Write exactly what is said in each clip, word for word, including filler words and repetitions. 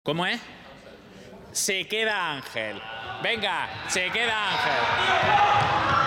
¿Cómo es? Se queda Ángel. Venga, se queda Ángel.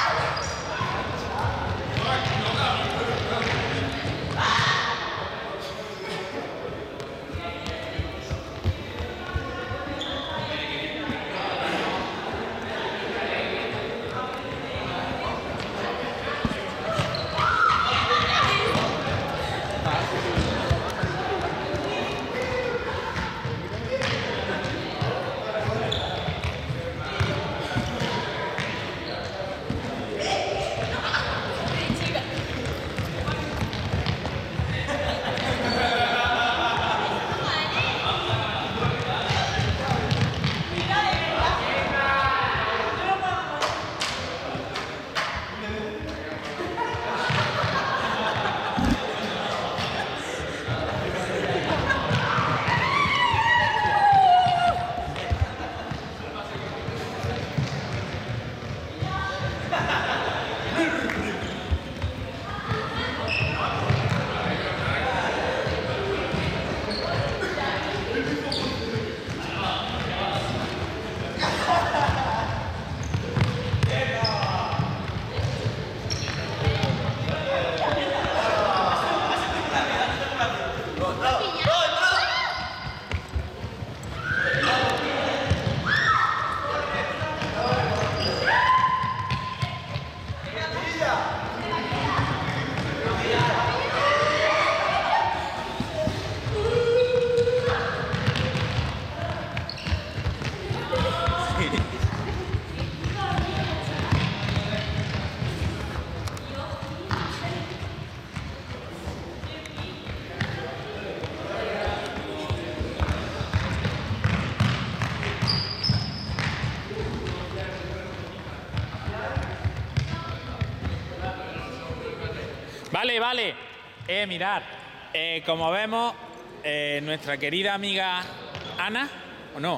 Vale, vale. Eh, mirad, eh, como vemos, eh, nuestra querida amiga Ana, ¿o no?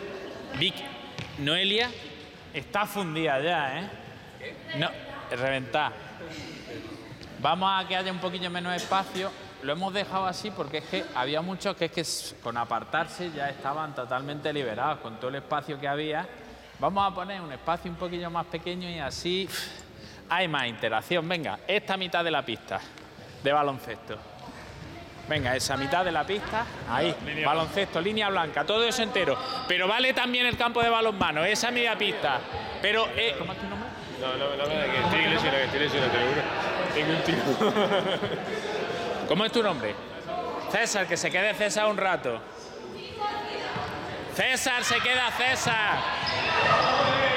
Vic, Noelia, está fundida ya, ¿eh? No, reventada. Vamos a que haya un poquillo menos espacio. Lo hemos dejado así porque es que había muchos que es que con apartarse ya estaban totalmente liberados con todo el espacio que había. Vamos a poner un espacio un poquillo más pequeño y así hay más interacción. Venga, esta mitad de la pista de baloncesto. Venga, esa mitad de la pista. Ahí, línea baloncesto, blanca. Línea blanca, todo eso entero. Pero vale también el campo de balonmano, esa media pista. Pero, eh, ¿cómo es tu nombre? No, no, no, que estoy lesionado, que estoy lesionado, tengo un tiro. ¿Cómo es tu nombre? César, que se quede César un rato. César, se queda César.